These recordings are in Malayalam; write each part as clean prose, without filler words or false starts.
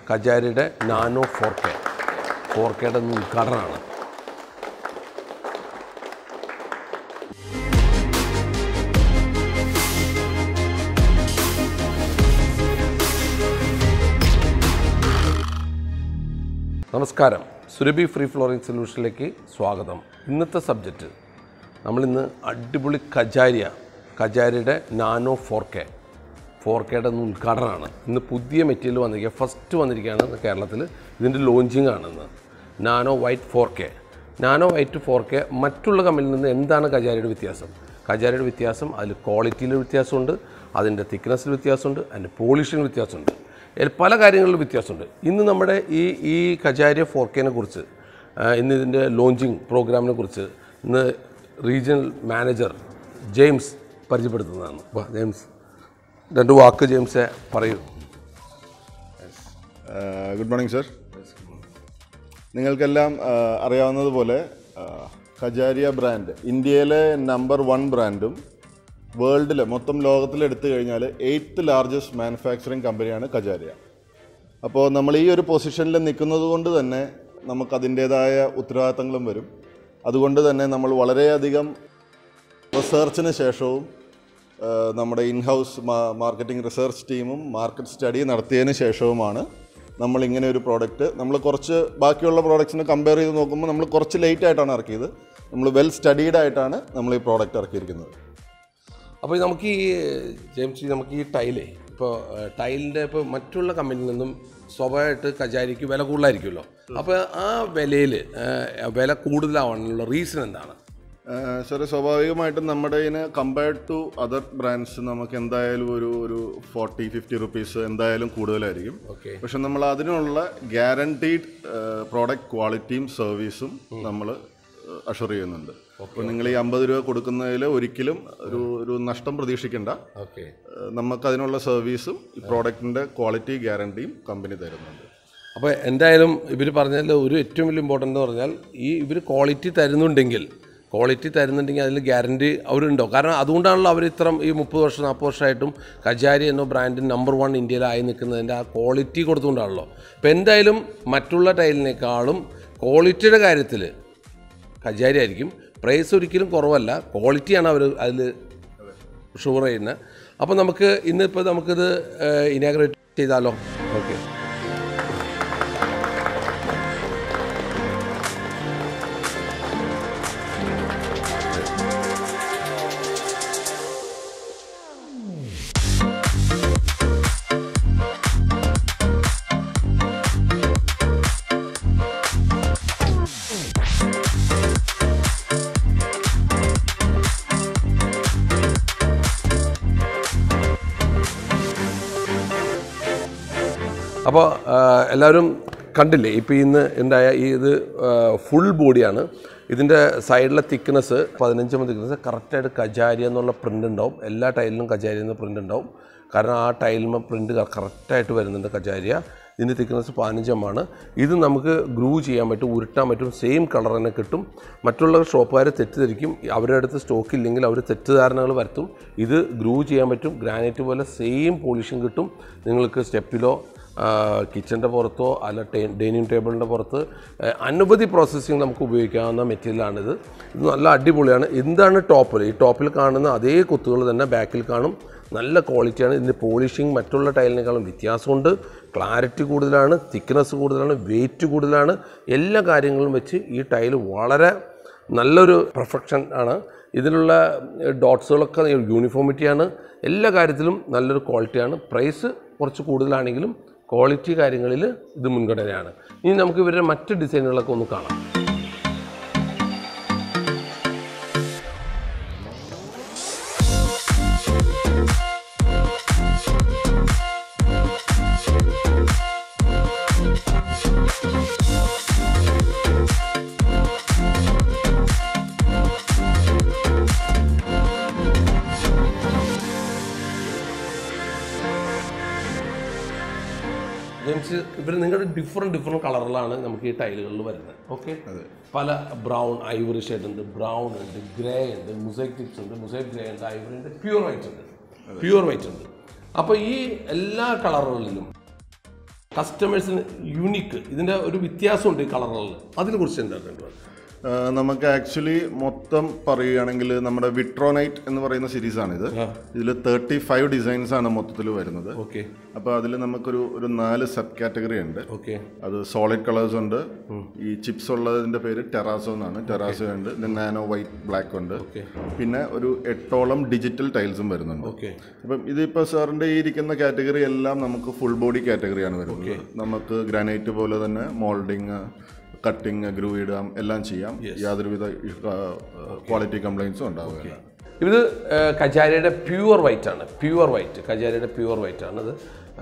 Kajaria Nano 4K. 4K ഉദ്ഘാടനമാണ്. നമസ്കാരം. സുരഭി ഫ്രീ ഫ്ലോറിംഗ് സൊല്യൂഷനിലേക്ക് സ്വാഗതം. ഇന്നത്തെ സബ്ജക്റ്റ് നമ്മളിന്ന് അടിപൊളി കജാരിയുടെ നാനോ 4Kയുടെ ഉദ്ഘാടനമാണ്. ഇന്ന് പുതിയ മെറ്റീരിയൽ വന്നിരിക്കുക, ഫസ്റ്റ് വന്നിരിക്കുകയാണ് കേരളത്തിൽ. ഇതിൻ്റെ ലോഞ്ചിങ് ആണെന്ന്. Nano white 4K. Nano white 4K മറ്റുള്ള കമ്പനിയിൽ നിന്ന് എന്താണ് കജാരിയുടെ വ്യത്യാസം? കജാരിയുടെ വ്യത്യാസം അതിൽ ക്വാളിറ്റിയിൽ വ്യത്യാസമുണ്ട്, അതിൻ്റെ തിക്നെസ്സിൽ വ്യത്യാസമുണ്ട്, അതിൻ്റെ പോളിഷിങ് വ്യത്യാസമുണ്ട്, പല കാര്യങ്ങളിലും വ്യത്യാസമുണ്ട്. ഇന്ന് നമ്മുടെ ഈ കജാരിയ 4Kനെ കുറിച്ച്, ഇന്ന് ഇതിൻ്റെ ലോഞ്ചിങ് പ്രോഗ്രാമിനെ കുറിച്ച് ഇന്ന് റീജിയണൽ മാനേജർ ജെയിംസ് പരിചയപ്പെടുത്തുന്നതാണ്. ജെയിംസ്, രണ്ട് വാക്ക് ജെയിംസെ പറയൂ. Good morning sir. നിങ്ങൾക്കെല്ലാം അറിയാവുന്നതുപോലെ കജാരിയ ബ്രാൻഡ് ഇന്ത്യയിലെ നമ്പർ 1 ബ്രാൻഡും വേൾഡിലെ മൊത്തം ലോകത്തിലെടുത്തു കഴിഞ്ഞാൽ 8th ലാർജസ്റ്റ് മാനുഫാക്ചറിങ് കമ്പനിയാണ് കജാരിയ. അപ്പോൾ നമ്മൾ ഈ ഒരു പൊസിഷനിൽ നിൽക്കുന്നത് കൊണ്ട് തന്നെ നമുക്കതിൻ്റേതായ ഉത്തരവാദിത്തങ്ങളും വരും. അതുകൊണ്ട് തന്നെ നമ്മൾ വളരെയധികം റിസർച്ചിന് ശേഷവും നമ്മുടെ ഇൻഹൗസ് മാർക്കറ്റിംഗ് റിസർച്ച് ടീമും മാർക്കറ്റ് സ്റ്റഡി നടത്തിയതിന് ശേഷവുമാണ് നമ്മളിങ്ങനെ ഒരു പ്രോഡക്റ്റ്, നമ്മൾ കുറച്ച് ബാക്കിയുള്ള പ്രോഡക്റ്റ്സിനെ കമ്പയർ ചെയ്ത് നോക്കുമ്പോൾ നമ്മൾ കുറച്ച് ലേറ്റ് ആയിട്ടാണ് ഇറക്കിയത്. നമ്മൾ വെൽ സ്റ്റഡീഡ് ആയിട്ടാണ് നമ്മൾ ഈ പ്രോഡക്റ്റ് ഇറക്കിയിരിക്കുന്നത്. അപ്പോൾ നമുക്ക് ഈ ടൈലേ, ഇപ്പോൾ ടൈലിൻ്റെ ഇപ്പോൾ മറ്റുള്ള കമ്പനിയിൽ നിന്നും സ്വാഭാവികമായിട്ട് കജാരിക്ക് വില കൂടുതലായിരിക്കുമല്ലോ. അപ്പോൾ ആ വില കൂടുതലാവാനുള്ള റീസൺ എന്താണ്? സാറേ, സ്വാഭാവികമായിട്ടും നമ്മുടെ ഇതിന് കമ്പയർഡ് ടു അതർ ബ്രാൻഡ്സ് നമുക്ക് എന്തായാലും ഒരു 40-50 റുപ്പീസ് എന്തായാലും കൂടുതലായിരിക്കും. പക്ഷെ നമ്മൾ അതിനുള്ള ഗ്യാരണ്ടീഡ് പ്രോഡക്റ്റ് ക്വാളിറ്റിയും സർവീസും നമ്മൾ അഷുർ ചെയ്യുന്നുണ്ട്. അപ്പോൾ നിങ്ങൾ ഈ 50 രൂപ കൊടുക്കുന്നതിൽ ഒരിക്കലും ഒരു നഷ്ടം പ്രതീക്ഷിക്കേണ്ട. നമുക്കതിനുള്ള സർവീസും ഈ പ്രോഡക്റ്റിൻ്റെ ക്വാളിറ്റി ഗ്യാരണ്ടിയും കമ്പനി തരുന്നുണ്ട്. അപ്പോൾ എന്തായാലും ഇവർ പറഞ്ഞാൽ ഒരു ഏറ്റവും വലിയ ഇമ്പോർട്ടൻ്റ് എന്ന് പറഞ്ഞാൽ ഇവർ ക്വാളിറ്റി തരുന്നുണ്ടെങ്കിൽ അതിൽ ഗ്യാരണ്ടി അവരുണ്ടാവും. കാരണം അതുകൊണ്ടാണല്ലോ അവർ ഇത്രയും ഈ 30 വർഷം 40 വർഷമായിട്ടും കജാരി എന്ന ബ്രാൻഡ് നമ്പർ 1 ഇന്ത്യയിലായി നിൽക്കുന്നതിൻ്റെ ആ ക്വാളിറ്റി കൊടുത്തുകൊണ്ടാണല്ലോ. അപ്പോൾ എന്തായാലും മറ്റുള്ള ടൈലിനേക്കാളും ക്വാളിറ്റിയുടെ കാര്യത്തിൽ കജാരി ആയിരിക്കും. പ്രൈസ് ഒരിക്കലും കുറവല്ല, ക്വാളിറ്റിയാണ് അവർ അതിൽ ഷുവർ ചെയ്യുന്നത്. അപ്പോൾ നമുക്കിത് ഇനാഗ്രേറ്റ് ചെയ്താലോ? ഓക്കെ. അപ്പോൾ എല്ലാവരും കണ്ടില്ലേ, ഇപ്പോൾ ഇന്ന് ഉണ്ടായ ഇത് ഫുൾ ബോഡിയാണ്. ഇതിൻ്റെ സൈഡിലെ തിക്നെസ് 15 തിക്നെസ് കറക്റ്റായിട്ട് കജാരി എന്നുള്ള പ്രിൻ്റ് ഉണ്ടാവും. എല്ലാ ടൈലിലും കജാരി എന്ന പ്രിൻ്റ് ഉണ്ടാവും. കാരണം ആ ടൈലിന് പ്രിൻ്റ് കറക്റ്റായിട്ട് വരുന്നുണ്ട് കജാരിയ. ഇതിൻ്റെ തിക്നെസ് 15 ഇത് നമുക്ക് ഗ്രൂ ചെയ്യാൻ പറ്റും, ഉരുട്ടാൻ പറ്റും, സെയിം കളർ തന്നെ കിട്ടും. മറ്റുള്ള ഷോപ്പുകാർ തെറ്റിദ്ധരിക്കും, അവരുടെ അടുത്ത് സ്റ്റോക്ക് ഇല്ലെങ്കിൽ അവർ തെറ്റിദ്ധാരണകൾ വരുത്തും. ഇത് ഗ്രൂ ചെയ്യാൻ പറ്റും, ഗ്രാനൈറ്റ് പോലെ സെയിം പോളിഷിങ് കിട്ടും. നിങ്ങൾക്ക് സ്റ്റെപ്പിലോ കിച്ചൻ്റെ പുറത്തോ അല്ല ഡൈനിങ് ടേബിളിൻ്റെ പുറത്ത് അനവധി പ്രോസസ്സിങ് നമുക്ക് ഉപയോഗിക്കാവുന്ന മെറ്റീരിയലാണിത്. ഇത് നല്ല അടിപൊളിയാണ്. എന്താണ് ടോപ്പിൽ? ഈ ടോപ്പിൽ കാണുന്ന അതേ കുത്തുകൾ തന്നെ ബാക്കിൽ കാണും. നല്ല ക്വാളിറ്റിയാണ്. ഇതിൻ്റെ പോളിഷിങ് മറ്റുള്ള ടൈലിനേക്കാളും വ്യത്യാസമുണ്ട്. ക്ലാരിറ്റി കൂടുതലാണ്, തിക്നെസ് കൂടുതലാണ്, വെയിറ്റ് കൂടുതലാണ്. എല്ലാ കാര്യങ്ങളും വെച്ച് ഈ ടൈൽ വളരെ നല്ലൊരു പെർഫെക്ഷൻ ആണ്. ഇതിലുള്ള ഡോട്ട്സുകളൊക്കെ യൂണിഫോമിറ്റിയാണ്. എല്ലാ കാര്യത്തിലും നല്ലൊരു ക്വാളിറ്റിയാണ്. പ്രൈസ് കുറച്ച് കൂടുതലാണെങ്കിലും ക്വാളിറ്റി കാര്യങ്ങളിൽ ഇത് മുൻഗണനയാണ്. ഇനി നമുക്ക് ഇവരുടെ മറ്റ് ഡിസൈനുകളൊക്കെ ഒന്ന് കാണാം. ജെയിംസ്, ഇവർ നിങ്ങളുടെ ഡിഫറെൻറ്റ് കളറിലാണ് നമുക്ക് ഈ ടൈലുകളിൽ വരുന്നത്. ഓക്കെ, പല ബ്രൗൺ ഐവറി ഷെയ്ഡ് ഉണ്ട്, ബ്രൗൺ ഉണ്ട്, ഗ്രേ ഉണ്ട്, മുസൈക് ടിപ്സ് ഉണ്ട്, മുസൈക് ഗ്രേ ഉണ്ട്, ഐവറി ഉണ്ട്, പ്യൂർ വൈറ്റ് ഉണ്ട്. അപ്പോൾ ഈ എല്ലാ കളറുകളിലും കസ്റ്റമേഴ്സിന് യൂണിക്ക് ഇതിൻ്റെ ഒരു വ്യത്യാസമുണ്ട് ഈ കളറുകളിൽ. അതിനെക്കുറിച്ച് എന്താണ്? നമുക്ക് ആക്ച്വലി മൊത്തം പറയുകയാണെങ്കിൽ നമ്മുടെ വിട്രോനൈറ്റ് എന്ന് പറയുന്ന സീരീസാണിത്. ഇതിൽ 35 ഡിസൈൻസ് ആണ് മൊത്തത്തിൽ വരുന്നത്. ഓക്കെ. അപ്പോൾ അതിൽ നമുക്കൊരു 4 സബ് കാറ്റഗറി ഉണ്ട്. ഓക്കെ. അത് സോളിഡ് കളേഴ്സ് ഉണ്ട്. ഈ ചിപ്സ് ഉള്ളതിൻ്റെ പേര് ടെറാസോ എന്നാണ്. ടെറാസോ ഉണ്ട്. നാനോ വൈറ്റ് ബ്ലാക്ക് ഉണ്ട്. പിന്നെ ഒരു 8ഓളം ഡിജിറ്റൽ ടൈൽസും വരുന്നുണ്ട്. ഓക്കെ. അപ്പം ഇതിപ്പോൾ സാറിൻ്റെ ഈ ഇരിക്കുന്ന കാറ്റഗറി എല്ലാം നമുക്ക് ഫുൾ ബോഡി കാറ്റഗറിയാണ് വരുന്നത്. നമുക്ക് ഗ്രാനൈറ്റ് പോലെ തന്നെ മോൾഡിങ്, കട്ടിങ്, ഗ്രൂ ഇടാം, എല്ലാം ചെയ്യാം. യാതൊരുവിധ ക്വാളിറ്റി കംപ്ലൈൻസും ഉണ്ടാവുകയില്ല. ഇത് കജാരിയുടെ പ്യുവർ വൈറ്റ് ആണ്. പ്യുവർ വൈറ്റ്, കജാരിയുടെ പ്യുവർ വൈറ്റ് ആണിത്.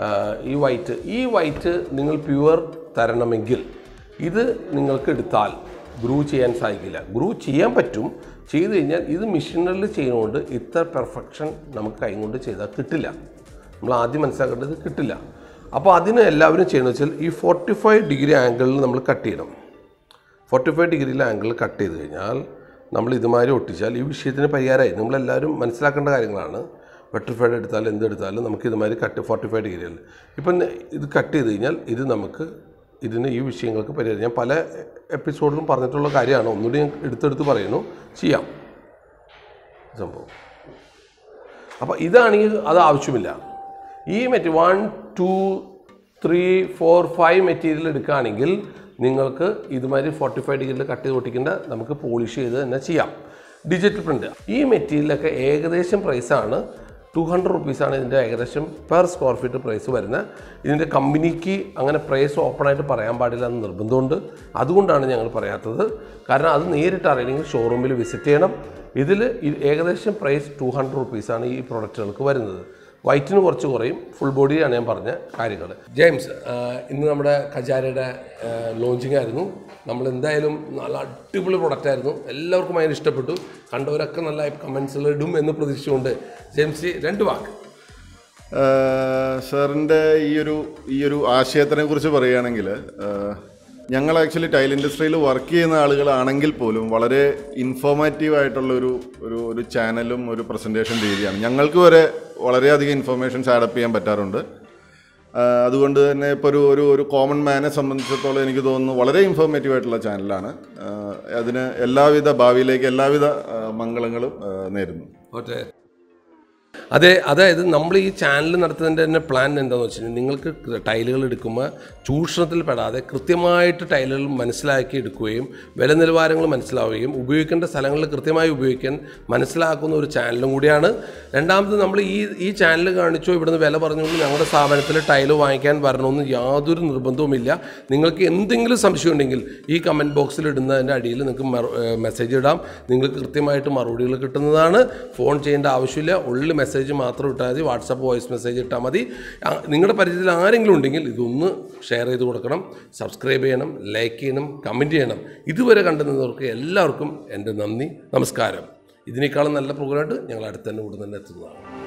ഈ വൈറ്റ് നിങ്ങൾ പ്യുവർ തരണമെങ്കിൽ ഇത് നിങ്ങൾക്ക് എടുത്താൽ ഗ്രൂ ചെയ്യാൻ സാധിക്കില്ല. ഗ്രൂ ചെയ്യാൻ പറ്റും, ചെയ്ത് കഴിഞ്ഞാൽ ഇത് മെഷീനറിൽ ചെയ്യുന്നതുകൊണ്ട് ഇത്ര പെർഫെക്ഷൻ നമുക്ക് കൈ കൊണ്ട് ചെയ്താൽ കിട്ടില്ല. നമ്മൾ ആദ്യം മനസ്സിലാക്കേണ്ടത് കിട്ടില്ല. അപ്പോൾ അതിന് എല്ലാവരും ചെയ്യുന്നത് വെച്ചാൽ ഈ 45 ഡിഗ്രി ആംഗിളിൽ നമ്മൾ കട്ട് ചെയ്യണം. 45 ഡിഗ്രിയിലെ ആംഗിളിൽ കട്ട് ചെയ്ത് കഴിഞ്ഞാൽ നമ്മൾ ഇതുമാതിരി ഒട്ടിച്ചാൽ ഈ വിഷയത്തിന് പരിഹാരമായി. നമ്മളെല്ലാവരും മനസ്സിലാക്കേണ്ട കാര്യങ്ങളാണ്. വെട്രിഫൈഡ് എടുത്താലും എന്തെടുത്താലും നമുക്ക് ഇതുമാതിരി 45 ഡിഗ്രിയിൽ ഇപ്പം ഇത് കട്ട് ചെയ്ത് കഴിഞ്ഞാൽ ഇത് നമുക്ക് ഇതിന് ഈ വിഷയങ്ങൾക്ക് പരിഹാരം. ഞാൻ പല എപ്പിസോഡിലും പറഞ്ഞിട്ടുള്ള കാര്യമാണ്. ഒന്നുകൂടി ഞാൻ എടുത്തെടുത്ത് പറയുന്നു, ചെയ്യാം സംഭവം. അപ്പോൾ ഇതാണെങ്കിൽ അത് ആവശ്യമില്ല. ഈ 1, 2, 3, 4, 5 മെറ്റീരിയൽ എടുക്കുകയാണെങ്കിൽ നിങ്ങൾക്ക് ഇതുമാതിരി 45 ഡിഗ്രിയിൽ കട്ട് ചെയ്ത് ഒട്ടിക്കേണ്ട, നമുക്ക് പോളിഷ് ചെയ്ത് തന്നെ ചെയ്യാം. ഡിജിറ്റൽ പ്രിൻ്റ് ഈ മെറ്റീരിയലൊക്കെ ഏകദേശം പ്രൈസാണ് 200 റുപ്പീസാണ് ഇതിൻ്റെ ഏകദേശം പെർ സ്ക്വയർ ഫീറ്റ് പ്രൈസ് വരുന്നത്. ഇതിൻ്റെ കമ്പനിക്ക് അങ്ങനെ പ്രൈസ് ഓപ്പണായിട്ട് പറയാൻ പാടില്ല എന്ന് നിർബന്ധമുണ്ട്. അതുകൊണ്ടാണ് ഞങ്ങൾ പറയാത്തത്. കാരണം അത് നേരിട്ട് അറിയണമെങ്കിൽ ഷോറൂമിൽ വിസിറ്റ് ചെയ്യണം. ഇതിൽ ഏകദേശം പ്രൈസ് 200 റുപ്പീസാണ് ഈ പ്രൊഡക്റ്റുകൾക്ക് വരുന്നത്. വൈറ്റിന് കുറച്ച് കുറയും. ഫുൾ ബോഡിയാണ് ഞാൻ പറഞ്ഞ കാര്യങ്ങൾ. ജെയിംസ്, ഇന്ന് നമ്മുടെ കജാരയുടെ ലോഞ്ചിങ് ആയിരുന്നു. നമ്മൾ എന്തായാലും നല്ല അടിപൊളി പ്രൊഡക്റ്റായിരുന്നു. എല്ലാവർക്കും അതിന് ഇഷ്ടപ്പെട്ടു. കണ്ടവരൊക്കെ നല്ല കമൻസുകൾ ഇടും എന്ന് പ്രതീക്ഷിച്ചുകൊണ്ട് ജെയിംസ് 2 വാക്ക്. സാറിൻ്റെ ഈ ഒരു ആശയത്തിനെ കുറിച്ച് പറയുകയാണെങ്കിൽ, ഞങ്ങൾ ആക്ച്വലി ടൈൽ ഇൻഡസ്ട്രിയിൽ വർക്ക് ചെയ്യുന്ന ആളുകളാണെങ്കിൽ പോലും വളരെ ഇൻഫോർമേറ്റീവ് ആയിട്ടുള്ള ഒരു ചാനലും ഒരു പ്രസൻറ്റേഷൻ രീതിയാണ്. ഞങ്ങൾക്ക് വരെ വളരെയധികം ഇൻഫർമേഷൻസ് ആഡപ്പ് ചെയ്യാൻ പറ്റാറുണ്ട്. അതുകൊണ്ട് തന്നെ ഇപ്പോൾ ഒരു കോമൺ മാനെ സംബന്ധിച്ചിടത്തോളം എനിക്ക് തോന്നുന്നു വളരെ ഇൻഫോർമേറ്റീവ് ആയിട്ടുള്ള ചാനലാണ്. അതിന് ഭാവിയിലേക്ക് എല്ലാവിധ മംഗളങ്ങളും നേരുന്നു. അതായത് നമ്മൾ ഈ ചാനൽ നടത്തുന്നതിൻ്റെ തന്നെ പ്ലാൻ എന്താണെന്ന് വെച്ച് കഴിഞ്ഞാൽ നിങ്ങൾക്ക് ടൈലുകൾ എടുക്കുമ്പോൾ ചൂഷണത്തിൽ പെടാതെ കൃത്യമായിട്ട് ടൈലുകൾ മനസ്സിലാക്കി എടുക്കുകയും വില നിലവാരങ്ങൾ മനസ്സിലാവുകയും ഉപയോഗിക്കേണ്ട സ്ഥലങ്ങളിൽ കൃത്യമായി ഉപയോഗിക്കാൻ മനസ്സിലാക്കുന്ന ഒരു ചാനലും കൂടിയാണ്. രണ്ടാമത് നമ്മൾ ഈ ചാനൽ കാണിച്ചോ ഇവിടുന്ന് വില പറഞ്ഞുകൊണ്ട് ഞങ്ങളുടെ സ്ഥാപനത്തിൽ ടൈല് വാങ്ങിക്കാൻ വരണമെന്ന് യാതൊരു നിർബന്ധവുമില്ല. നിങ്ങൾക്ക് എന്തെങ്കിലും സംശയം ഉണ്ടെങ്കിൽ ഈ കമൻറ്റ് ബോക്സിൽ ഇടുന്നതിൻ്റെ അടിയിൽ നിങ്ങൾക്ക് മെസ്സേജ് ഇടാം. നിങ്ങൾക്ക് കൃത്യമായിട്ട് മറുപടികൾ കിട്ടുന്നതാണ്. ഫോൺ ചെയ്യേണ്ട ആവശ്യമില്ല. ഉള്ളിൽ മെസ്സേജ് മാത്രം ഇട്ടാൽ മതി. വാട്സാപ്പ് വോയിസ് മെസ്സേജ് ഇട്ടാൽ മതി. നിങ്ങളുടെ പരിചയത്തിൽ ആരെങ്കിലും ഉണ്ടെങ്കിൽ ഇതൊന്ന് ഷെയർ ചെയ്ത് കൊടുക്കണം. സബ്സ്ക്രൈബ് ചെയ്യണം, ലൈക്ക് ചെയ്യണം, കമൻറ്റ് ചെയ്യണം. ഇതുവരെ കണ്ടുനിന്നവർക്ക് എല്ലാവർക്കും എൻ്റെ നന്ദി, നമസ്കാരം. ഇതിനേക്കാളും നല്ല പ്രോഗ്രാമായിട്ട് ഞങ്ങൾ അടുത്ത് തന്നെ ഉടൻ തന്നെ എത്തുന്നതാണ്.